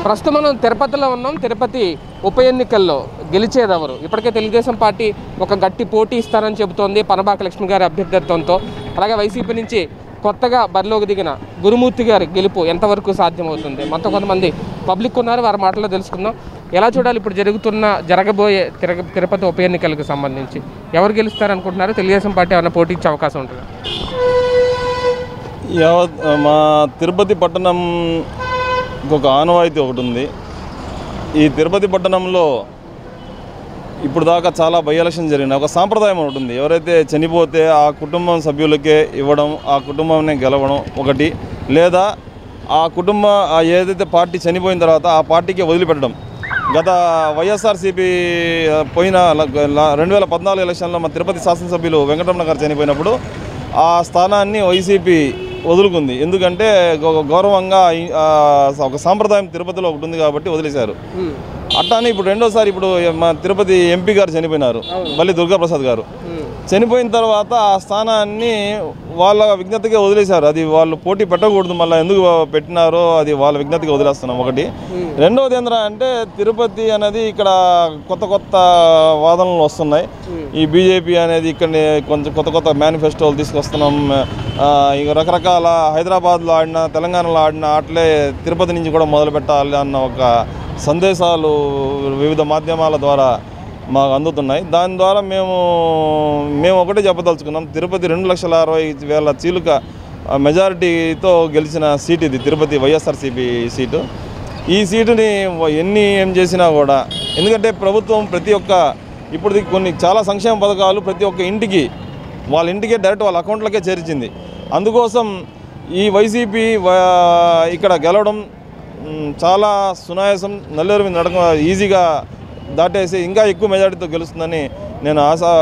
ప్రస్తుతం మనం తిరుపతిలో ఉన్నాం. తిరుపతి ఉప ఎన్నికల్లో గెలిచేదెవరు? ఇప్పటికే తెలుగుదేశం పార్టీ ఒక గట్టి పోటీ ఇస్తారని చెబుతోంది పనబాక లక్ష్మి గారి అభ్యర్థిత్వంతో. అలాగే వైసీపీ నుంచి కొత్తగా బరిలోకి దిగిన గురుమూర్తి గారి గెలుపు ఎంతవరకు సాధ్యమవుతుంది? మనతో కొంతమంది పబ్లిక్ ఉన్నారు, వారి మాటల్లో తెలుసుకుందాం. ఎలా చూడాలి ఇప్పుడు జరగబోయే తిరుపతి ఉప ఎన్నికలకు సంబంధించి? ఎవరు గెలుస్తారనుకుంటున్నారు? తెలుగుదేశం పార్టీ ఏమైనా పోటీ ఇచ్చే అవకాశం ఉంటుంది? మా తిరుపతి పట్టణం ఒక ఆనవాయితీ ఒకటి ఉంది. ఈ తిరుపతి పట్టణంలో ఇప్పుడు దాకా చాలా బై ఎలక్షన్ జరిగిన ఒక సాంప్రదాయం ఒకటి ఉంది. ఎవరైతే చనిపోతే ఆ కుటుంబం సభ్యులకే ఇవ్వడం, ఆ కుటుంబాన్ని గెలవడం ఒకటి, లేదా ఆ ఏదైతే పార్టీ చనిపోయిన తర్వాత ఆ పార్టీకి వదిలిపెట్టడం. గత వైఎస్ఆర్సీపీ పోయిన 2014 ఎలక్షన్లో మా తిరుపతి శాసనసభ్యులు వెంకటరమణ గారు చనిపోయినప్పుడు ఆ స్థానాన్ని వైసీపీ వదులుకుంది. ఎందుకంటే గౌరవంగా ఒక సాంప్రదాయం తిరుపతిలో ఒకటి ఉంది కాబట్టి వదిలేశారు. అట్లానే ఇప్పుడు రెండోసారి ఇప్పుడు మా తిరుపతి ఎంపీ గారు చనిపోయినారు, బల్లి దుర్గాప్రసాద్ గారు. చనిపోయిన తర్వాత ఆ స్థానాన్ని వాళ్ళ విజ్ఞతగా వదిలేశారు. అది వాళ్ళు పోటీ పెట్టకూడదు, మళ్ళీ ఎందుకు పెట్టినారో అది వాళ్ళ విజ్ఞతగా వదిలేస్తున్నాం ఒకటి. రెండవది ఏంటంటే తిరుపతి అనేది ఇక్కడ కొత్త వాదనలు వస్తున్నాయి. ఈ బీజేపీ అనేది ఇక్కడ కొంచెం కొత్త మేనిఫెస్టోలు తీసుకొస్తున్నాం. ఇక రకరకాల హైదరాబాద్లో ఆడిన, తెలంగాణలో ఆడిన ఆటలే తిరుపతి నుంచి కూడా మొదలు పెట్టాలి అన్న ఒక సందేశాలు వివిధ మాధ్యమాల ద్వారా మాకు అందుతున్నాయి. దాని ద్వారా మేము ఒకటే చెప్పదలుచుకున్నాం. తిరుపతి 2,60,000 చీలుక మెజారిటీతో గెలిచిన సీట్ ఇది, తిరుపతి వైఎస్ఆర్సీపీ సీటు. ఈ సీటుని ఏం చేసినా కూడా, ఎందుకంటే ప్రభుత్వం ప్రతి ఒక్క ఇప్పుడు చాలా సంక్షేమ పథకాలు ప్రతి ఒక్క ఇంటికి వాళ్ళ ఇంటికే డైరెక్ట్ వాళ్ళ అకౌంట్లకే చేర్చింది. అందుకోసం ఈ వైసీపీ ఇక్కడ గెలవడం చాలా సునాయాసం, నల్లేరు మీద నడక ఈజీగా దాటేసి ఇంకా ఎక్కువ మెజారిటీతో గెలుస్తుందని నేను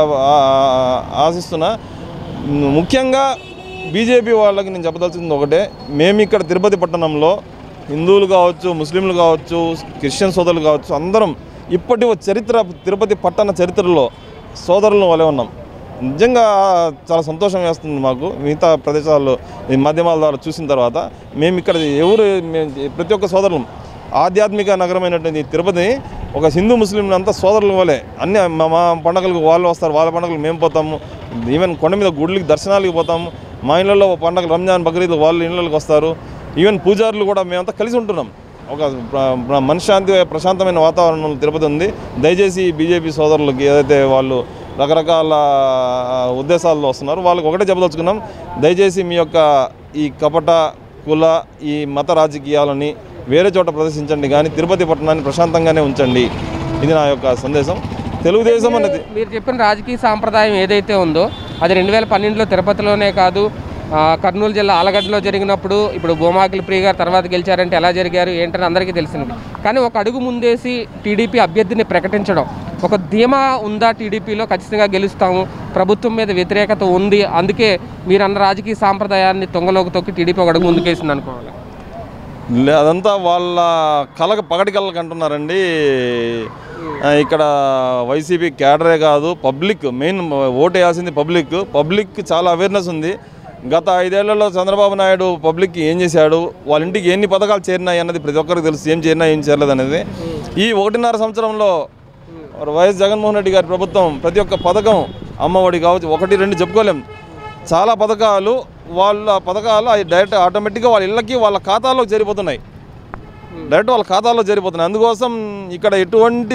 ఆశిస్తున్నా. ముఖ్యంగా బీజేపీ వాళ్ళకి నేను చెప్పదలుచుకుంది ఒకటే, మేము ఇక్కడ తిరుపతి పట్టణంలో హిందువులు కావచ్చు, ముస్లింలు కావచ్చు, క్రిస్టియన్ సోదరులు కావచ్చు, అందరం ఇప్పటి తిరుపతి పట్టణ చరిత్రలో సోదరులను వలె ఉన్నాం. నిజంగా చాలా సంతోషం వేస్తుంది మాకు. మిగతా ప్రదేశాల్లో ఈ మాధ్యమాల ద్వారా చూసిన తర్వాత మేము ఇక్కడ ప్రతి ఒక్క సోదరులం, ఆధ్యాత్మిక నగరమైనటువంటి తిరుపతిని ఒక హిందూ ముస్లింలు అంతా సోదరుల వలె అన్ని మా పండుగలకు వాళ్ళు వస్తారు, వాళ్ళ పండుగలు మేము పోతాము. ఈవెన్ కొండ మీద గుడికి దర్శనాలకు పోతాము. మా ఇళ్ళల్లో పండుగలు రంజాన్, బక్రీద్ వాళ్ళు ఇళ్ళకి వస్తారు. ఈవెన్ పూజారులు కూడా మేమంతా కలిసి ఉంటున్నాం. ఒక మనశ్శాంతి, ప్రశాంతమైన వాతావరణంలో తిరుపతి ఉంది. దయచేసి బీజేపీ సోదరులకి ఏదైతే వాళ్ళు రకరకాల ఉద్దేశాల్లో వస్తున్నారు వాళ్ళకి ఒకటే చెప్పదలుచుకున్నాం, దయచేసి మీ యొక్క ఈ కపట కుల ఈ మత రాజకీయాలని వేరే చోట ప్రదర్శించండి, కానీ తిరుపతి పట్టణాన్ని ప్రశాంతంగానే ఉంచండి. ఇది నా యొక్క సందేశం. తెలుగుదేశం అనేది మీరు చెప్పిన రాజకీయ సాంప్రదాయం ఏదైతే ఉందో అది 2012లో తిరుపతిలోనే కాదు, కర్నూలు జిల్లా ఆలగడ్డలో జరిగినప్పుడు, ఇప్పుడు భూమాకిలి ప్రియ గారు తర్వాత గెలిచారంటే ఎలా జరిగారు ఏంటని అందరికీ తెలిసింది. కానీ ఒక అడుగు ముందేసి టీడీపీ అభ్యర్థిని ప్రకటించడం, ఒక ధీమా ఉందా టీడీపీలో ఖచ్చితంగా గెలుస్తాము, ప్రభుత్వం మీద వ్యతిరేకత ఉంది, అందుకే మీరు అన్న రాజకీయ సాంప్రదాయాన్ని తొంగలోకి తొక్కి టీడీపీ ఒక అడుగు ముందుకేసింది అనుకోవాలి? అదంతా వాళ్ళ పగటి కళ్ళకి అంటున్నారండి. ఇక్కడ వైసీపీ క్యాడరే కాదు, పబ్లిక్ మెయిన్ ఓటు వేయాల్సింది పబ్లిక్ చాలా అవేర్నెస్ ఉంది. గత 5 ఏళ్లలో చంద్రబాబు నాయుడు పబ్లిక్కి ఏం చేశాడు, వాళ్ళ ఇంటికి ఎన్ని పథకాలు చేరినాయి అన్నది ప్రతి ఒక్కరికి తెలుసు. ఏం చేరినా ఏం చేరలేదు అనేది. ఈ 1.5 సంవత్సరంలో వైఎస్ జగన్మోహన్ రెడ్డి గారి ప్రభుత్వం ప్రతి ఒక్క పథకం, అమ్మఒడి కావచ్చు, 1, 2 చెప్పుకోలేం, చాలా పథకాలు అవి డైరెక్ట్ ఆటోమేటిక్గా వాళ్ళ ఇళ్ళకి వాళ్ళ ఖాతాలో చేరిపోతున్నాయి. అందుకోసం ఇక్కడ ఎటువంటి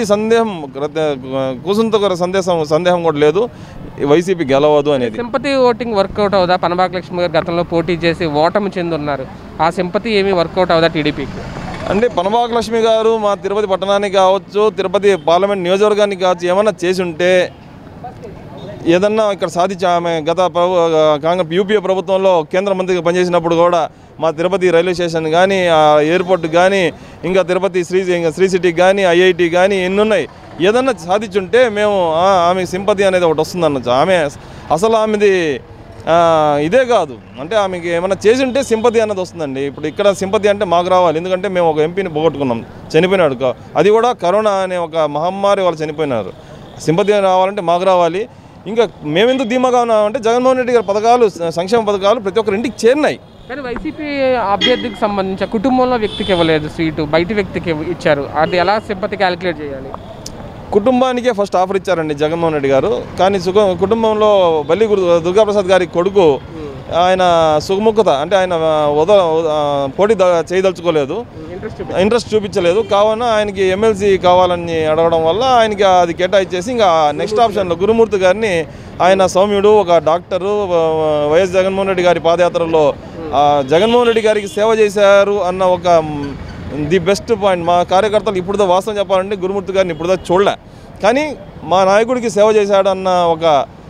సందేహం కూడా లేదు, వైసీపీ గెలవదు అనేది. సింపతి ఓటింగ్ వర్కౌట్ అవుదా? పనబాక లక్ష్మి గారు గతంలో పోటీ చేసి ఓటమి చెందున్నారు, ఆ సింపతి ఏమీ వర్కౌట్ అవుదా టీడీపీకి? అంటే పనబాక లక్ష్మి గారు మా తిరుపతి పట్టణానికి కావచ్చు, తిరుపతి పార్లమెంట్ నియోజకవర్గానికి కావచ్చు ఏమన్నా చేసి ఉంటే, ఏదన్నా ఇక్కడ ఆమె గత యూపీఏ ప్రభుత్వంలో కేంద్ర మంత్రిగా పనిచేసినప్పుడు కూడా మా తిరుపతి రైల్వే స్టేషన్ కానీ, ఎయిర్పోర్ట్ కానీ, ఇంకా తిరుపతి శ్రీ సిటీకి కానీ, ఐఐటి కానీ ఎన్ని ఉన్నాయి, ఏదన్నా సాధించుంటే మేము ఆమెకి సింపతి అనేది ఒకటి వస్తుంది అనొచ్చు. ఆమెది ఇదే కాదు, అంటే ఆమెకి ఏమైనా చేసి ఉంటే సింపతి అన్నది వస్తుందండి. ఇప్పుడు ఇక్కడ సింపతి అంటే మాకు రావాలి, ఎందుకంటే మేము ఒక ఎంపీని పోగొట్టుకున్నాం, చనిపోయినాడు. అది కూడా కరోనా అనే ఒక మహమ్మారి వాళ్ళు చనిపోయినారు. సింపతి రావాలంటే మాకు రావాలి. ఇంకా మేమెందుకు ధీమాగా ఉన్నామంటే జగన్మోహన్ రెడ్డి గారి పథకాలు, సంక్షేమ పథకాలు ప్రతి ఒక్కరి ఇంటికి చేరినాయి. కానీ వైసీపీ అభ్యర్థికి సంబంధించి కుటుంబంలో వ్యక్తికి ఇవ్వలేదు సీటు, బయట వ్యక్తికి ఇచ్చారు. అది ఎలా సింపతి క్యాలిక్యులేట్ చేయాలి? కుటుంబానికే ఫస్ట్ ఆఫర్ ఇచ్చారండి జగన్మోహన్ రెడ్డి గారు. కానీ కుటుంబంలో బల్లి దుర్గాప్రసాద్ గారి కొడుకు ఆయన సుముఖత అంటే ఆయన పోటీ చేయదలుచుకోలేదు, ఇంట్రెస్ట్ చూపించలేదు. కావున ఆయనకి ఎమ్మెల్సీ కావాలని అడగడం వల్ల ఆయనకి అది కేటాయించేసి ఇంకా నెక్స్ట్ ఆప్షన్లో గురుమూర్తి గారిని, ఆయన సౌమ్యుడు, ఒక డాక్టరు, వైఎస్ జగన్మోహన్ రెడ్డి గారి పాదయాత్రలో జగన్మోహన్ రెడ్డి గారికి సేవ చేశారు అన్న ఒక ది బెస్ట్ పాయింట్. మా కార్యకర్తలు ఇప్పుడుదో వాస్తవం చెప్పాలంటే గురుమూర్తి గారిని ఇప్పుడుదో చూడలే, కానీ మా నాయకుడికి సేవ చేశాడు అన్న ఒక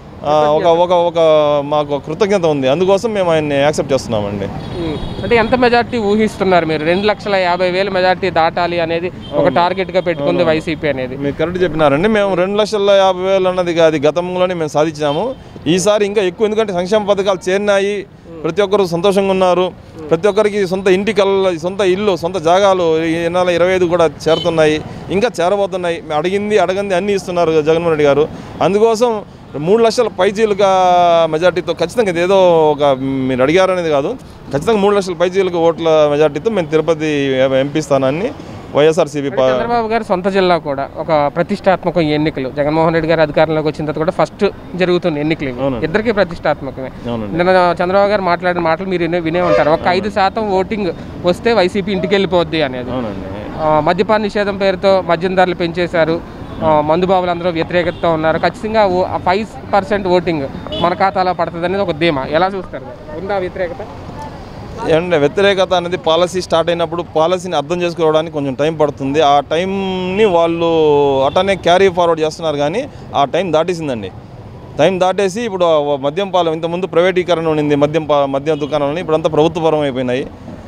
మాకు కృతజ్ఞత ఉంది. అందుకోసం మేము ఆయన్ని యాక్సెప్ట్ చేస్తున్నామండి. అంటే ఎంత మెజార్టీ ఊహిస్తున్నారు మీరు? 2,50,000 మెజార్టీ దాటాలి అనేది ఒక టార్గెట్గా పెట్టుకుంది వైసీపీ అనేది. మీరు కరెక్ట్ చెప్పినారండి. మేము 2,50,000 అన్నది అది గతంలోనే మేము సాధించాము. ఈసారి ఇంకా ఎక్కువ, ఎందుకంటే సంక్షేమ పథకాలు చేరినాయి, ప్రతి ఒక్కరు సంతోషంగా ఉన్నారు. ప్రతి ఒక్కరికి సొంత సొంత ఇల్లు, సొంత జాగాలు ఈ నెల 25 కూడా చేరుతున్నాయి, ఇంకా చేరబోతున్నాయి. అడగంది అన్నీ ఇస్తున్నారు జగన్మోహన్ రెడ్డి గారు. అందుకోసం 3 లక్షల పైచీలుగా మెజార్టీతో ఖచ్చితంగా, ఇదేదో ఒక మీరు అడిగారనేది కాదు, ఖచ్చితంగా 3 లక్షల పైచీలుగా ఓట్ల మెజార్టీతో మేము తిరుపతి ఎంపీ స్థానాన్ని వైఎస్ఆర్సీపీ. చంద్రబాబు గారు సొంత జిల్లా కూడా ఒక ప్రతిష్టాత్మక ఎన్నికలు, జగన్మోహన్ రెడ్డి గారు అధికారంలోకి వచ్చిన తర్వాత కూడా ఫస్ట్ జరుగుతున్న ఎన్నికలు ఇద్దరికీ ప్రతిష్టాత్మకమే. నిన్న చంద్రబాబు గారు మాట్లాడిన మాటలు మీరు వినే ఉంటారు. ఒక 5% ఓటింగ్ వస్తే వైసీపీ ఇంటికి వెళ్ళిపోద్ది అనేది. మద్యపాన నిషేధం పేరుతో మద్యం ధరలు పెంచేశారు, మందుబాబులు అందరూ వ్యతిరేకతతో ఉన్నారు. ఖచ్చితంగా 5% ఓటింగ్ మన ఖాతాలో పడుతుంది అనేది ఒక ధీమా. ఎలా చూస్తారు? ఉందా వ్యతిరేకత? ఏంటంటే వ్యతిరేకత అనేది పాలసీ స్టార్ట్ అయినప్పుడు పాలసీని అర్థం చేసుకోవడానికి కొంచెం టైం పడుతుంది. ఆ టైంని వాళ్ళు అటనే క్యారీ ఫార్వర్డ్ చేస్తున్నారు, కానీ ఆ టైం దాటేసిందండి. టైం దాటేసి ఇప్పుడు మద్యం పాలన, ఇంతకుముందు ప్రైవేటీకరణ ఉండింది మద్యం దుకాణాలని, ఇప్పుడంతా ప్రభుత్వపరం అయిపోయినాయి.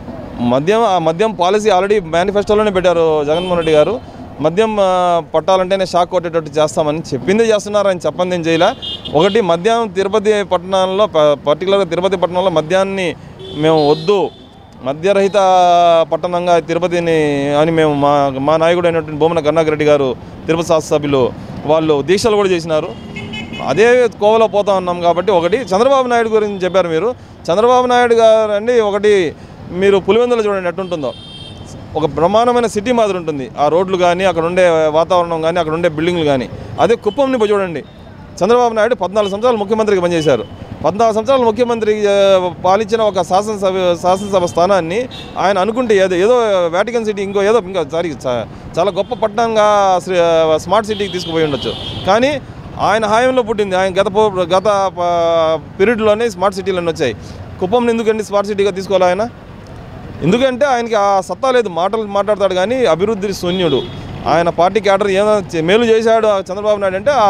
మద్యం పాలసీ ఆల్రెడీ మేనిఫెస్టోలోనే పెట్టారు జగన్మోహన్ రెడ్డి గారు. మద్యం పట్టాలంటేనే షాక్ కొట్టేటట్టు చేస్తామని చెప్పిందే చేస్తున్నారు, ఆయన చెప్పంది ఏం చేయలే. ఒకటి, మద్యం తిరుపతి పట్టణంలో, పర్టికులర్గా తిరుపతి పట్టణంలో మద్యాన్ని మేము వద్దు, మద్యరహిత పట్టణంగా తిరుపతిని అని మేము మా నాయకుడు అయినటువంటి బొమ్మన కరుణాకర్ రెడ్డి గారు, తిరుపతి శాసనసభ్యులు వాళ్ళు దీక్షలు కూడా చేసినారు. అదే కోవలో పోతా ఉన్నాం. కాబట్టి ఒకటి, చంద్రబాబు నాయుడు గురించి చెప్పారు మీరు. చంద్రబాబు నాయుడు గారు అండి, ఒకటి మీరు పులివెందులు చూడండి ఎట్టుంటుందో, ఒక బ్రహ్మాండమైన సిటీ మాదిరి ఉంటుంది. ఆ రోడ్లు కానీ, అక్కడ ఉండే వాతావరణం కానీ, అక్కడ ఉండే బిల్డింగ్లు కానీ. అదే కుప్పంని చూడండి, చంద్రబాబు నాయుడు 14 సంవత్సరాలు ముఖ్యమంత్రిగా పనిచేశారు. 14 సంవత్సరాలు ముఖ్యమంత్రి పాలించిన ఒక శాసనసభ స్థానాన్ని ఆయన అనుకుంటే ఏదో వాటికన్ సిటీ ఇంకా చాలా గొప్ప పట్టణంగా స్మార్ట్ సిటీకి తీసుకుపోయి ఉండొచ్చు. కానీ ఆయన హాయంలో పుట్టింది, ఆయన గత పీరియడ్లోనే స్మార్ట్ సిటీలన్నీ వచ్చాయి. కుప్పంని ఎందుకండి స్మార్ట్ సిటీగా తీసుకోవాలి ఆయన? ఎందుకంటే ఆయనకి ఆ సత్తా లేదు, మాట్లాడతాడు కానీ అభివృద్ధి శూన్యుడు. ఆయన పార్టీ క్యాడర్ ఏదో మేలు చేశాడు చంద్రబాబు నాయుడు అంటే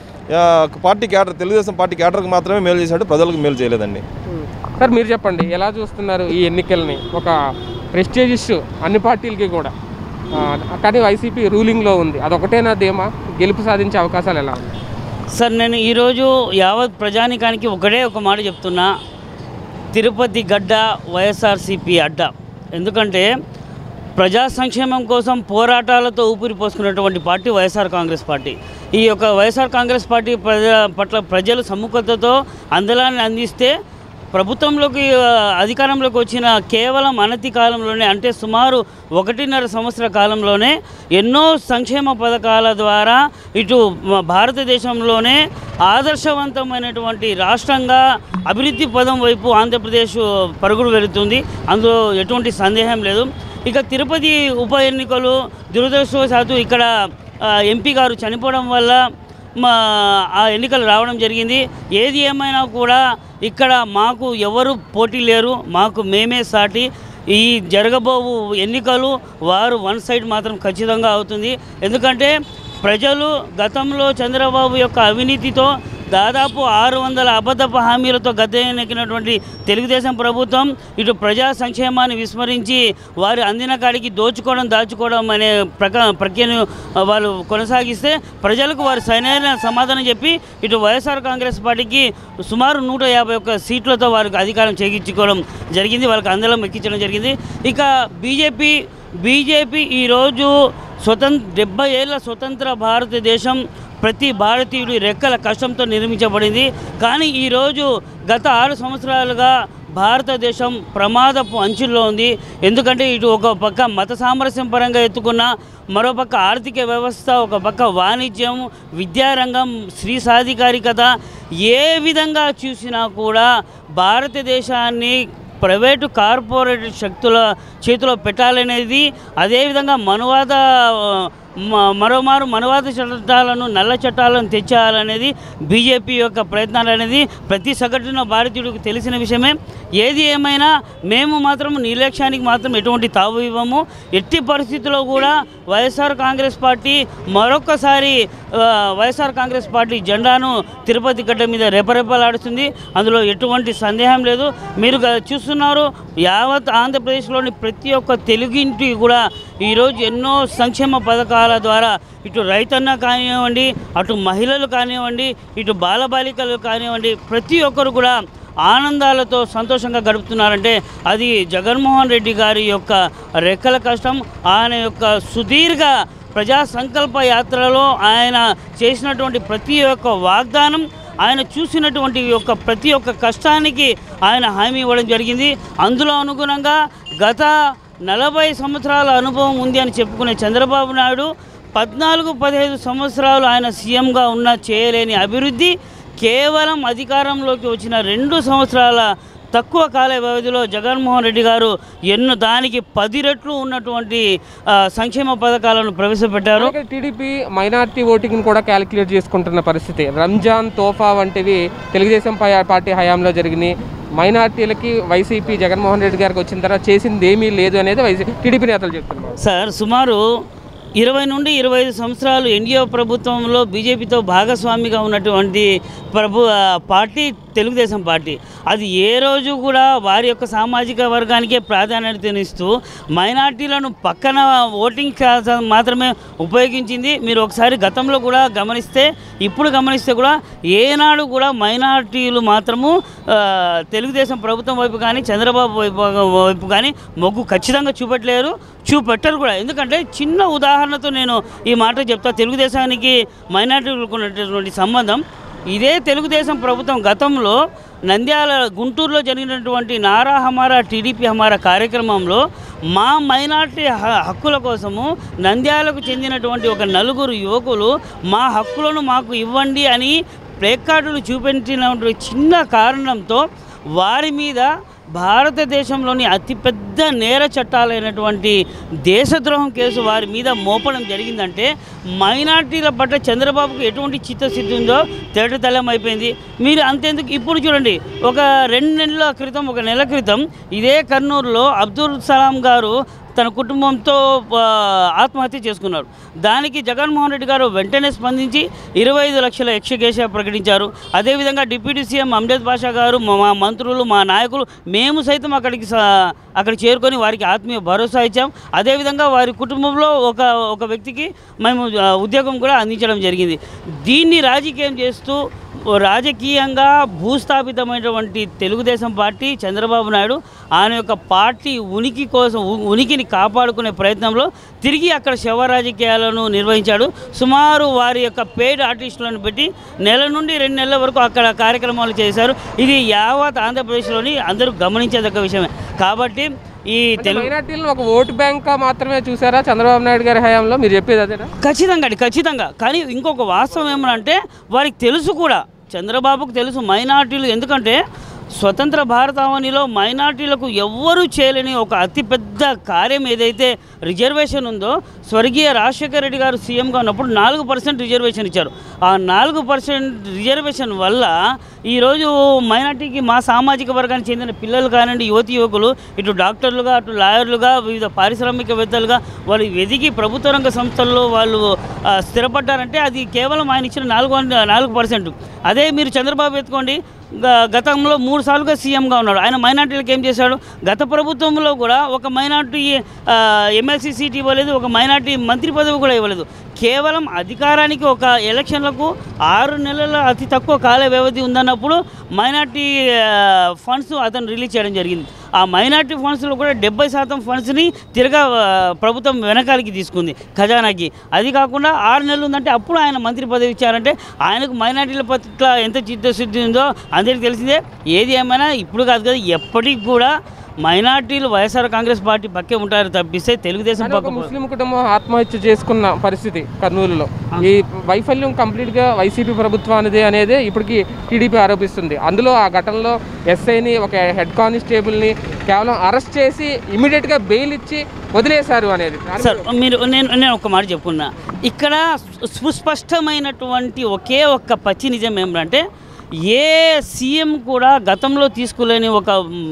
పార్టీ క్యాడర్, తెలుగుదేశం పార్టీ క్యాడర్కి మాత్రమే మేలు చేశాడు, ప్రజలకు మేలు చేయలేదండి. సార్ మీరు చెప్పండి, ఎలా చూస్తున్నారు ఈ ఎన్నికల్ని? ఒక ప్రెస్టీజియస్ అన్ని పార్టీలకి కూడా, కానీ వైసీపీ రూలింగ్లో ఉంది, అదొకటేనా ధీమా? గెలుపు సాధించే అవకాశాలు ఎలా ఉన్నాయి? సార్, నేను ఈరోజు యావత్ ప్రజానికానికి ఒక మాట చెప్తున్నా, తిరుపతి గడ్డ వైఎస్ఆర్సీపీ అడ్డ. ఎందుకంటే ప్రజా సంక్షేమం కోసం పోరాటాలతో ఊపిరి పోసుకున్నటువంటి పార్టీ వైఎస్ఆర్ కాంగ్రెస్ పార్టీ. ఈ యొక్క వైఎస్ఆర్ కాంగ్రెస్ పార్టీ పట్ల ప్రజలు సముఖతతో అందలాన్ని అందిస్తే ప్రభుత్వంలోకి అధికారంలోకి వచ్చిన కేవలం అనతి కాలంలోనే, అంటే సుమారు 1.5 సంవత్సర కాలంలోనే ఎన్నో సంక్షేమ పథకాల ద్వారా ఇటు భారతదేశంలోనే ఆదర్శవంతమైనటువంటి రాష్ట్రంగా అభివృద్ధి పదం వైపు ఆంధ్రప్రదేశ్ పరుగులు వెళుతుంది, అందులో ఎటువంటి సందేహం లేదు. ఇక తిరుపతి ఉప ఎన్నికలు దురదృష్టవశాత్తు ఇక్కడ ఎంపీ గారు చనిపోవడం వల్ల ఆ ఎన్నికలు రావడం జరిగింది. ఏది ఏమైనా కూడా ఇక్కడ మాకు ఎవరు పోటీ లేరు, మాకు మేమే సాటి. ఈ జరగబోవు ఎన్నికలు వారు వన్ సైడ్ మాత్రం ఖచ్చితంగా అవుతుంది. ఎందుకంటే ప్రజలు గతంలో చంద్రబాబు యొక్క అవినీతితో దాదాపు 600 అబద్ధపు హామీలతో గద్దెనెక్కినటువంటి తెలుగుదేశం ప్రభుత్వం ఇటు ప్రజా సంక్షేమాన్ని విస్మరించి వారి అందిన కాడికి దాచుకోవడం అనే ప్రక్రియను వాళ్ళు కొనసాగిస్తే ప్రజలకు వారు సరైన సమాధానం చెప్పి ఇటు వైఎస్ఆర్ కాంగ్రెస్ పార్టీకి సుమారు 151 సీట్లతో వారికి అధికారం చేయించుకోవడం జరిగింది, వాళ్ళకి అందలం ఎక్కించడం జరిగింది. ఇక బీజేపీ ఈరోజు 70 ఏళ్ల స్వతంత్ర భారతదేశం ప్రతి భారతీయుడి రెక్కల కష్టంతో నిర్మించబడింది. కానీ ఈరోజు గత 6 సంవత్సరాలుగా భారతదేశం ప్రమాదపు అంచుల్లో ఉంది. ఎందుకంటే ఇటు ఒక పక్క మత సామరస్యం పరంగా ఎత్తుకున్న, మరోపక్క ఆర్థిక వ్యవస్థ, ఒక పక్క వాణిజ్యం, విద్యారంగం, స్త్రీ సాధికారికత, ఏ విధంగా చూసినా కూడా భారతదేశాన్ని ప్రైవేటు కార్పొరేట్ శక్తుల చేతిలో పెట్టాలనేది, అదేవిధంగా మరోమారు మనవాద చట్టాలను, నల్ల చట్టాలను తెచ్చాలనేది బీజేపీ యొక్క ప్రయత్నాలు అనేది ప్రతి సగటున భారతీయుడికి తెలిసిన విషయమే. ఏది ఏమైనా మేము మాత్రం నిర్లక్ష్యానికి మాత్రం ఎటువంటి తావు ఇవ్వము. ఎట్టి పరిస్థితుల్లో కూడా వైఎస్ఆర్ కాంగ్రెస్ పార్టీ మరొకసారి వైఎస్ఆర్ కాంగ్రెస్ పార్టీ జెండాను తిరుపతి గడ్డ మీద రెపరెపలాడుతుంది. అందులో ఎటువంటి సందేహం లేదు. మీరు చూస్తున్నారు, యావత్ ఆంధ్రప్రదేశ్లోని ప్రతి ఒక్క తెలుగింటి కూడా ఈరోజు ఎన్నో సంక్షేమ పథకాల ద్వారా ఇటు రైతన్న కానివ్వండి, అటు మహిళలు కానివ్వండి, ఇటు బాలబాలికలు కానివ్వండి, ప్రతి ఒక్కరు కూడా ఆనందాలతో సంతోషంగా గడుపుతున్నారంటే అది జగన్మోహన్ రెడ్డి గారి యొక్క రెక్కల కష్టం. ఆయన యొక్క సుదీర్ఘ ప్రజా సంకల్ప యాత్రలో ఆయన చేసినటువంటి ప్రతి ఒక్క వాగ్దానం, ఆయన చూసినటువంటి ప్రతి ఒక్క కష్టానికి ఆయన హామీ ఇవ్వడం జరిగింది. అందులో అనుగుణంగా గత 40 సంవత్సరాల అనుభవం ఉంది అని చెప్పుకునే చంద్రబాబు నాయుడు 14-15 సంవత్సరాలు ఆయన సీఎంగా ఉన్న చేయలేని అభివృద్ధి కేవలం అధికారంలోకి వచ్చిన 2 సంవత్సరాల తక్కువ కాల వ్యవధిలో జగన్మోహన్ రెడ్డి గారు దానికి 10 రెట్లు ఉన్నటువంటి సంక్షేమ పథకాలను ప్రవేశపెట్టారు. టీడీపీ మైనార్టీ ఓటింగ్ని కూడా క్యాలిక్యులేట్ చేసుకుంటున్న పరిస్థితి. రంజాన్, తోఫా వంటివి తెలుగుదేశం పార్టీ హయాంలో జరిగినాయి. మైనార్టీలకి వైసీపీ జగన్మోహన్ రెడ్డి గారికి వచ్చిన తర్వాత చేసింది ఏమీ లేదు అనేది టీడీపీ నేతలు చెప్తున్నారు. సార్, సుమారు 20 నుండి 25 సంవత్సరాలు ఎన్డీఏ ప్రభుత్వంలో బీజేపీతో భాగస్వామిగా ఉన్నటువంటి పార్టీ తెలుగుదేశం పార్టీ. అది ఏ రోజు కూడా వారి యొక్క సామాజిక వర్గానికే ప్రాధాన్యతనిస్తూ మైనార్టీలను పక్కన ఓటింగ్ మాత్రమే ఉపయోగించింది. మీరు ఒకసారి గతంలో కూడా గమనిస్తే, ఇప్పుడు గమనిస్తే కూడా ఏనాడు కూడా మైనార్టీలు మాత్రము తెలుగుదేశం ప్రభుత్వం వైపు కానీ చంద్రబాబు వైపు కానీ మొగ్గు ఖచ్చితంగా చూపెట్టరు కూడా. ఎందుకంటే చిన్న ఉదాహరణతో నేను ఈ మాట చెప్తా. తెలుగుదేశానికి మైనార్టీలకు ఉన్నటువంటి సంబంధం, ఇదే తెలుగుదేశం ప్రభుత్వం గతంలో గుంటూరులో జరిగినటువంటి నారా హమారా టీడీపీ హమారా కార్యక్రమంలో మా మైనార్టీ హక్కుల కోసము నంద్యాలకు చెందినటువంటి ఒక 4 యువకులు మా హక్కులను మాకు ఇవ్వండి అని ప్లేకార్డులు చూపించినటువంటి చిన్న కారణంతో వారి మీద భారతదేశంలోని అతిపెద్ద నేర చట్టాలైనటువంటి దేశద్రోహం కేసు వారి మీద మోపడం జరిగిందంటే మైనార్టీల పట్ల చంద్రబాబుకు ఎటువంటి చిత్తశుద్ధి ఉందో తేటతెల్లం అయిపోయింది. మీరు అంతేందుకు ఇప్పుడు చూడండి, ఒక 2 నెలల క్రితం, 1 నెల క్రితం ఇదే కర్నూలులో అబ్దుల్ సలాం గారు తన కుటుంబంతో ఆత్మహత్య చేసుకున్నారు. దానికి జగన్మోహన్ రెడ్డి గారు వెంటనే స్పందించి 25 లక్షల ఎక్స్గ్రేషియా ప్రకటించారు. అదేవిధంగా డిప్యూటీ సీఎం అమ్జద్ బాషా గారు, మా మంత్రులు, మా నాయకులు, మేము సైతం అక్కడికి చేరుకొని వారికి ఆత్మీయ భరోసా ఇచ్చాం. అదేవిధంగా వారి కుటుంబంలో ఒక వ్యక్తికి మేము ఉద్యోగం కూడా అందించడం జరిగింది. దీన్ని రాజకీయం చేస్తూ రాజకీయంగా భూస్థాపితమైనటువంటి తెలుగుదేశం పార్టీ, చంద్రబాబు నాయుడు ఆయన యొక్క పార్టీ ఉనికిని కాపాడుకునే ప్రయత్నంలో తిరిగి అక్కడ శవ రాజకీయాలను నిర్వహించాడు. సుమారు వారి యొక్క పెయిడ్ ఆర్టిస్టులను పెట్టి 1 నుండి 2 నెలల వరకు అక్కడ కార్యక్రమాలు చేశారు. ఇది యావత్ ఆంధ్రప్రదేశ్లోని అందరూ గమనించదగ్గ విషయమే. కాబట్టి ఈ మైనార్టీలను ఒక ఓటు బ్యాంక్ మాత్రమే చూసారా చంద్రబాబు నాయుడు గారి హయాంలో? మీరు చెప్పేది అదేనా? ఖచ్చితంగా. కానీ ఇంకొక వాస్తవం ఏమనంటే వారికి తెలుసు కూడా, చంద్రబాబుకు తెలుసు మైనార్టీలు, ఎందుకంటే స్వతంత్ర భారతావనిలో మైనార్టీలకు ఎవ్వరూ చేయలేని ఒక అతిపెద్ద కార్యం ఏదైతే రిజర్వేషన్ ఉందో, స్వర్గీయ రాజశేఖర రెడ్డి గారు సీఎంగా ఉన్నప్పుడు 4% రిజర్వేషన్ ఇచ్చారు. ఆ 4% రిజర్వేషన్ వల్ల ఈరోజు మైనార్టీకి, మా సామాజిక వర్గానికి చెందిన పిల్లలు కానివ్వండి, యువకులు, ఇటు డాక్టర్లుగా, అటు లాయర్లుగా, వివిధ పారిశ్రామికవేత్తలుగా వాళ్ళు ఎదిగి ప్రభుత్వ రంగ సంస్థల్లో వాళ్ళు స్థిరపడ్డారంటే అది కేవలం ఆయన ఇచ్చిన 4%. అదే మీరు చంద్రబాబు ఎత్తుకోండి, గతంలో 3 సార్లుగా సీఎంగా ఉన్నాడు. ఆయన మైనార్టీలకు ఏం చేశాడు? గత ప్రభుత్వంలో కూడా ఒక మైనార్టీ ఎమ్మెల్సీ సీట్ ఇవ్వలేదు, ఒక మైనార్టీ మంత్రి పదవి కూడా ఇవ్వలేదు. కేవలం అధికారానికి ఒక ఎలక్షన్లకు 6 నెలల అతి తక్కువ కాల వ్యవధి ఉందన్నప్పుడు మైనార్టీ ఫండ్స్ అతను రిలీజ్ చేయడం జరిగింది. ఆ మైనార్టీ ఫండ్స్లో కూడా 70% ఫండ్స్ని తిరగా ప్రభుత్వం వెనకాలకి తీసుకుంది ఖజానాకి. అది కాకుండా 6 నెలలు ఉందంటే అప్పుడు ఆయన మంత్రి పదవి ఇచ్చారంటే ఆయనకు మైనార్టీల పట్ల ఎంత చిత్తశుద్ధి ఉందో అందరికీ తెలిసిందే. ఏది ఏమైనా ఇప్పుడు కాదు కదా, ఎప్పటికి కూడా మైనార్టీలు వైఎస్ఆర్ కాంగ్రెస్ పార్టీ పక్కే ఉంటారు తప్పిస్తే తెలుగుదేశం పక్క. ముస్లిం కుటుంబం ఆత్మహత్య చేసుకున్న పరిస్థితి కర్నూలులో. ఈ వైఫల్యం కంప్లీట్గా వైసీపీ ప్రభుత్వానిదే అనేది ఇప్పటికీ టీడీపీ ఆరోపిస్తుంది. అందులో ఆ ఘటనలో ఎస్ఐని, ఒక హెడ్ కానిస్టేబుల్ని కేవలం అరెస్ట్ చేసి ఇమీడియట్గా బెయిల్ ఇచ్చి వదిలేశారు అనేది. సార్ నేను ఒక మాట చెప్పుకున్నా, ఇక్కడ సుస్పష్టమైనటువంటి ఒకే ఒక్క పచ్చి నిజం ఏమిటంటే ఏ సీఎం కూడా గతంలో తీసుకోలేని ఒక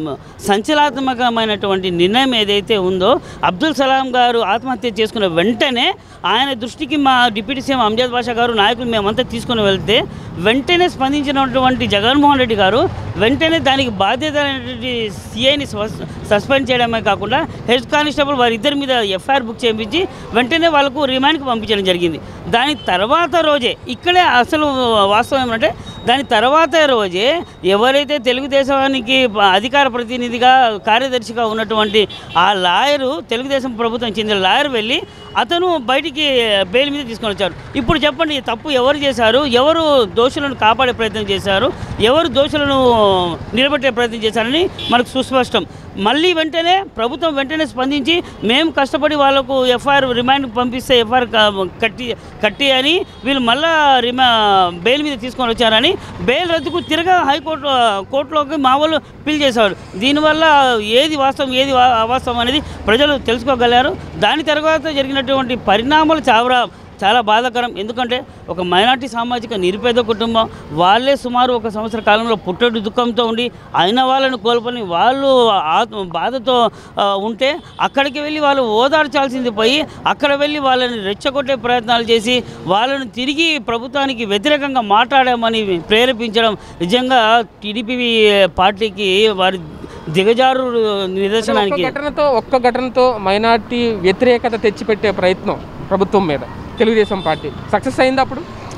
సంచలనాత్మకమైనటువంటి నిర్ణయం ఏదైతే ఉందో, అబ్దుల్ సలాం గారు ఆత్మహత్య చేసుకున్న వెంటనే ఆయన దృష్టికి మా డిప్యూటీ సీఎం అంజద్ బాషా గారు నాయకులు మేమంతా తీసుకుని వెళ్తే వెంటనే స్పందించినటువంటి జగన్మోహన్ రెడ్డి గారు వెంటనే దానికి బాధ్యత అయినటువంటి సిఐని సస్పెండ్ చేయడమే కాకుండా హెడ్ కానిస్టేబుల్ వారిద్దరి మీద ఎఫ్ఐఆర్ బుక్ చేయించి వెంటనే వాళ్ళకు రిమాండ్కి పంపించడం జరిగింది. దాని తర్వాత రోజే ఇక్కడే అసలు వాస్తవం ఏమంటే, దాని తర్వాత రోజే ఎవరైతే తెలుగుదేశానికి అధికార ప్రతినిధిగా కార్యదర్శిగా ఉన్నటువంటి ఆ లాయరు, తెలుగుదేశం ప్రభుత్వం చెందిన లాయర్ వెళ్ళి అతను బయటికి బెయిల్ మీద తీసుకొని వచ్చారు. ఇప్పుడు చెప్పండి, తప్పు ఎవరు చేశారు? ఎవరు దోషులను కాపాడే ప్రయత్నం చేశారు? ఎవరు దోషులను నిలబెట్టే ప్రయత్నం చేశారని మనకు సుస్పష్టం. మళ్ళీ వెంటనే ప్రభుత్వం వెంటనే స్పందించి మేము కష్టపడి వాళ్ళకు ఎఫ్ఐఆర్ రిమాండ్కి పంపిస్తే ఎఫ్ఐఆర్ కట్టి అని వీళ్ళు మళ్ళా బెయిల్ మీద తీసుకొని వచ్చారని బెయిల్ రద్దుకు తిరగా కోర్టులోకి మా వాళ్ళు పిల్ చేశారు. దీనివల్ల ఏది వాస్తవం ఏది అవాస్తవం అనేది ప్రజలు తెలుసుకోగలిగారు. దాని తర్వాత జరిగినటువంటి పరిణామాలు చాలా బాధాకరం. ఎందుకంటే ఒక మైనార్టీ సామాజిక నిరుపేద కుటుంబం, వాళ్ళే సుమారు 1 సంవత్సర కాలంలో పుట్టడు దుఃఖంతో ఉండి అయిన వాళ్ళని కోల్పోని వాళ్ళు బాధతో ఉంటే అక్కడికి వెళ్ళి వాళ్ళు ఓదార్చాల్సింది పోయి అక్కడ వెళ్ళి వాళ్ళని రెచ్చగొట్టే ప్రయత్నాలు చేసి వాళ్ళని తిరిగి ప్రభుత్వానికి వ్యతిరేకంగా మాట్లాడామని ప్రేరేపించడం నిజంగా టీడీపీ పార్టీకి వారి దిగజారు నిదర్శనానికి. ఒక్క ఘటనతో మైనార్టీ వ్యతిరేకత తెచ్చిపెట్టే ప్రయత్నం ప్రభుత్వం మీద తెలుగుదేశం పార్టీ సక్సెస్ అయింది. అప్పుడు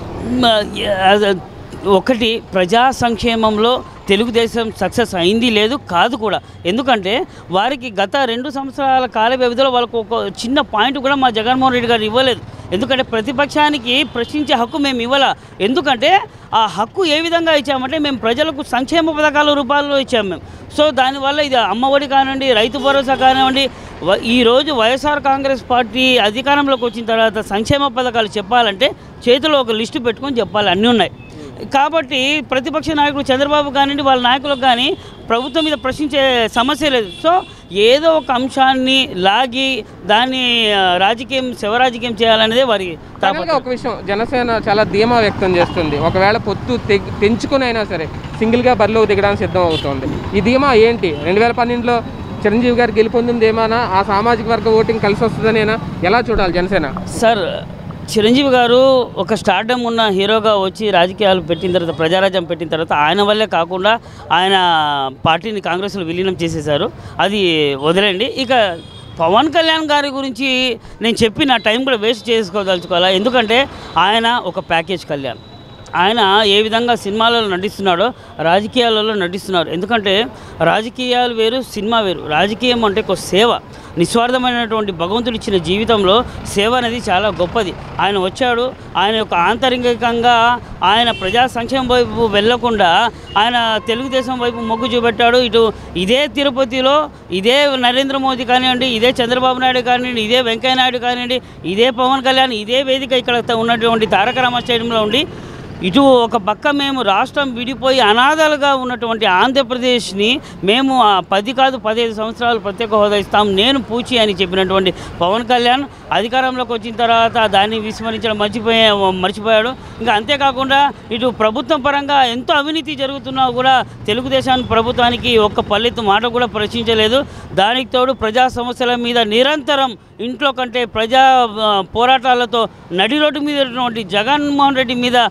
ఒకటి, ప్రజా సంక్షేమంలో తెలుగుదేశం సక్సెస్ అయింది లేదు కాదు కూడా. ఎందుకంటే వారికి గత 2 సంవత్సరాల కాల వ్యవధిలో వాళ్ళకు ఒక చిన్న పాయింట్ కూడా మా జగన్మోహన్ రెడ్డి గారు ఇవ్వలేదు. ఎందుకంటే ప్రతిపక్షానికి ప్రశ్నించే హక్కు మేము ఇవ్వాల. ఎందుకంటే ఆ హక్కు ఏ విధంగా ఇచ్చామంటే మేము ప్రజలకు సంక్షేమ పథకాల రూపాల్లో ఇచ్చాము మేము. సో దానివల్ల ఇది అమ్మఒడి కానివ్వండి, రైతు భరోసా కానివ్వండి, ఈరోజు వైఎస్ఆర్ కాంగ్రెస్ పార్టీ అధికారంలోకి వచ్చిన తర్వాత సంక్షేమ పథకాలు చెప్పాలంటే చేతిలో ఒక లిస్టు పెట్టుకొని చెప్పాలి, అన్నీ ఉన్నాయి. కాబట్టి ప్రతిపక్ష నాయకులు చంద్రబాబు కానివ్వండి వాళ్ళ నాయకులకు కానీ ప్రభుత్వం మీద ప్రశ్నించే సమస్య లేదు. సో ఏదో ఒక అంశాన్ని లాగి దాన్ని శివరాజకీయం చేయాలనేదే వారి తాపత్రయం. ఒక విషయం, జనసేన చాలా ధీమా వ్యక్తం చేస్తుంది. ఒకవేళ పొత్తు తెంచుకుని అయినా సరే సింగిల్గా బరిలోకి దిగడానికి సిద్ధం అవుతుంది. ఈ ధీమా ఏంటి? 2012లో చిరంజీవి గారు గెలుపొందింది ఏమైనా ఆ సామాజిక వర్గ ఓటింగ్ కలిసి వస్తుందనేనా? ఎలా చూడాలి జనసేన? సార్, చిరంజీవి గారు ఒక స్టార్డమ్ ఉన్న హీరోగా వచ్చి రాజకీయాలు పెట్టిన తర్వాత, ప్రజారాజ్యం పెట్టిన తర్వాత ఆయన వల్లే కాకుండా ఆయన పార్టీని కాంగ్రెస్లో విలీనం చేసేశారు. అది వదిలేండి. ఇక పవన్ కళ్యాణ్ గారి గురించి నేను చెప్పి నా టైం కూడా వేస్ట్ చేసుకోదలుచుకోవాలా. ఎందుకంటే ఆయన ఒక ప్యాకేజ్ కళ్యాణ్. ఆయన ఏ విధంగా సినిమాలలో నటిస్తున్నాడో రాజకీయాలలో నటిస్తున్నారు. ఎందుకంటే రాజకీయాలు వేరు, సినిమా వేరు. రాజకీయం అంటే ఒక సేవ, నిస్వార్థమైనటువంటి భగవంతుడు ఇచ్చిన జీవితంలో సేవ అనేది చాలా గొప్పది. ఆయన వచ్చాడు, ఆయన యొక్క ఆంతరికంగా ఆయన ప్రజా సంక్షేమం వైపు వెళ్లకుండా ఆయన తెలుగుదేశం వైపు మొగ్గు చూపెట్టాడు. ఇదే తిరుపతిలో ఇదే నరేంద్ర మోదీ కానివ్వండి, ఇదే చంద్రబాబు నాయుడు కానివ్వండి, ఇదే వెంకయ్య నాయుడు కానివ్వండి, ఇదే పవన్ కళ్యాణ్, ఇదే వేదిక ఇక్కడ ఉన్నటువంటి తారక రామ స్టేడియంలో ఉండి ఇటు ఒక పక్క మేము రాష్ట్రం విడిపోయి అనాథలుగా ఉన్నటువంటి ఆంధ్రప్రదేశ్ని మేము 10 కాదు 15 సంవత్సరాలు ప్రత్యేక హోదా ఇస్తాం నేను పూచి అని చెప్పినటువంటి పవన్ కళ్యాణ్ అధికారంలోకి వచ్చిన తర్వాత దాన్ని విస్మరించడం మర్చిపోయాడు. ఇంకా అంతేకాకుండా ఇటు ప్రభుత్వం పరంగా ఎంతో అవినీతి జరుగుతున్నా కూడా తెలుగుదేశం ప్రభుత్వానికి ఒక్క పల్లెత్తు మాట కూడా ప్రశ్నించలేదు. దానికి తోడు ప్రజా సమస్యల మీద నిరంతరం ఇంట్లో కంటే ప్రజా పోరాటాలతో నడి రోడ్డు మీద ఉన్నటువంటి జగన్మోహన్ రెడ్డి మీద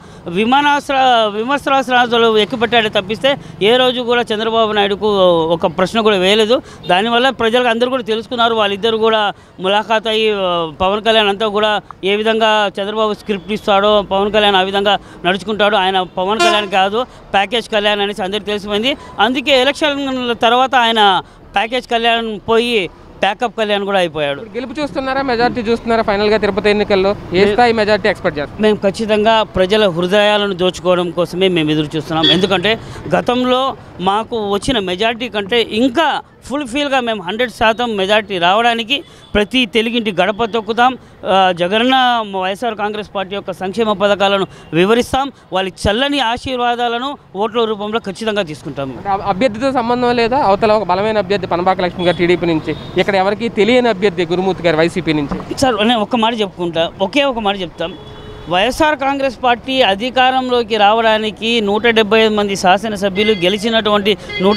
విమర్శనాలు ఎక్కుపెట్టాడే తప్పిస్తే ఏ రోజు కూడా చంద్రబాబు నాయుడుకు ఒక ప్రశ్న కూడా వేయలేదు. దానివల్ల ప్రజలకు అందరూ కూడా తెలుసుకున్నారు. వాళ్ళిద్దరు కూడా ములాఖాత్ అయ్యి పవన్ కళ్యాణ్ అంతా కూడా ఏ విధంగా చంద్రబాబు స్క్రిప్ట్ ఇస్తాడో పవన్ కళ్యాణ్ ఆ విధంగా నడుచుకుంటాడు. ఆయన పవన్ కళ్యాణ్ కాదు, ప్యాకేజ్ కళ్యాణ్ అనేసి అందరికీ తెలిసిపోయింది. అందుకే ఎలక్షన్ తర్వాత ఆయన ప్యాకేజ్ కళ్యాణ్ పోయి ప్యాకప్ కళ్యాణ్ కూడా అయిపోయాడు. గెలుపు చూస్తున్నారా, మెజార్టీ చూస్తున్నారా? ఫైనల్గా తిరుపతి ఎన్నికల్లో ఏ స్థాయి మెజార్టీ ఎక్స్పెక్ట్ చేస్తారు? మేము ఖచ్చితంగా ప్రజల హృదయాలను దోచుకోవడం కోసమే మేము ఎదురు చూస్తున్నాం. ఎందుకంటే గతంలో మాకు వచ్చిన మెజార్టీ కంటే ఇంకా ఫుల్ఫిల్గా మేము 100% మెజార్టీ రావడానికి ప్రతి తెలుగింటి గడప తొక్కుతాం. జగనన్న వైఎస్ఆర్ కాంగ్రెస్ పార్టీ యొక్క సంక్షేమ పథకాలను వివరిస్తాం. వాళ్ళ చల్లని ఆశీర్వాదాలను ఓట్ల రూపంలో ఖచ్చితంగా తీసుకుంటాం. అభ్యర్థితో సంబంధం లేదా? అవతల ఒక బలమైన అభ్యర్థి పనబాక లక్ష్మి గారు టీడీపీ నుంచి, ఇక్కడ ఎవరికి తెలియని అభ్యర్థి గురుమూర్తి గారు వైసీపీ నుంచి. సార్ నేను ఒక్క మాట చెప్పుకుంటా, ఒక్క మాట చెప్తాం. వైఎస్ఆర్ కాంగ్రెస్ పార్టీ అధికారంలోకి రావడానికి 175 మంది శాసనసభ్యులు, గెలిచినటువంటి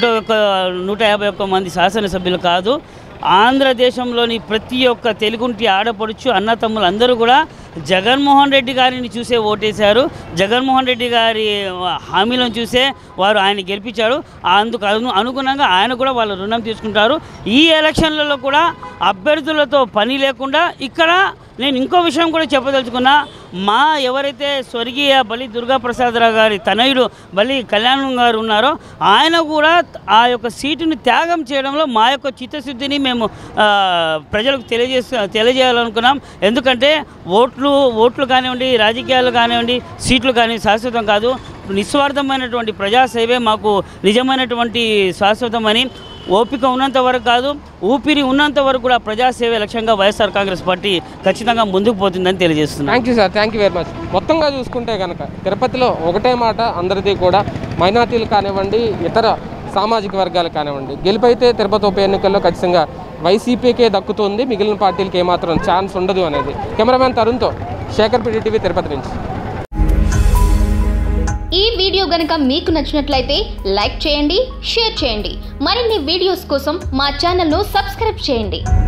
151 మంది శాసనసభ్యులు కాదు, ఆంధ్రదేశంలోని ప్రతి ఒక్క తెలుగుంటి ఆడపడుచు అన్నతమ్ములు అందరూ కూడా జగన్మోహన్ రెడ్డి గారిని చూసే ఓటేశారు. జగన్మోహన్ రెడ్డి గారి హామీలను చూసే వారు ఆయన గెలిపించారు. అందుకు అనుగుణంగా ఆయన కూడా వాళ్ళు రుణం తీసుకుంటారు. ఈ ఎలక్షన్లలో కూడా అభ్యర్థులతో పని లేకుండా ఇక్కడ నేను ఇంకో విషయం కూడా చెప్పదలుచుకున్నా. మా ఎవరైతే స్వర్గీయ బలి దుర్గాప్రసాదరావు గారి తనయుడు బలి కళ్యాణం గారు ఉన్నారో ఆయన కూడా ఆ యొక్క సీటుని త్యాగం చేయడంలో మా యొక్క చిత్తశుద్ధిని మేము ప్రజలకు తెలియజేయాలనుకున్నాం. ఎందుకంటే ఓట్లు కానివ్వండి, రాజకీయాలు కానివ్వండి, సీట్లు కానీ శాశ్వతం కాదు. నిస్వార్థమైనటువంటి ప్రజాసేవే మాకు నిజమైనటువంటి శాశ్వతమని, ఓపిక ఉన్నంత వరకు కాదు, ఊపిరి ఉన్నంత వరకు కూడా ప్రజాసేవ లక్ష్యంగా వైఎస్ఆర్ కాంగ్రెస్ పార్టీ ఖచ్చితంగా ముందుకు పోతుందని తెలియజేస్తున్నాను. Thank you sir, thank you very much. మొత్తంగా చూసుకుంటే కనుక తిరుపతిలో ఒకటే మాట అందరిది కూడా, మైనార్టీలు కానివ్వండి, ఇతర సామాజిక వర్గాలు కానివ్వండి, గెలుపైతే తిరుపతి ఉప ఎన్నికల్లో ఖచ్చితంగా వైసీపీకే దక్కుతుంది, మిగిలిన పార్టీలకి ఏమాత్రం ఛాన్స్ ఉండదు అనేది. కెమెరామ్యాన్ తరుణ్తో శేఖర్ PDTV తిరుపతి నుంచి. ఈ వీడియో గనుక మీకు నచ్చినట్లయితే లైక్ చేయండి, షేర్ చేయండి. మరిన్ని వీడియోస్ కోసం మా ఛానల్ను సబ్స్క్రైబ్ చేయండి.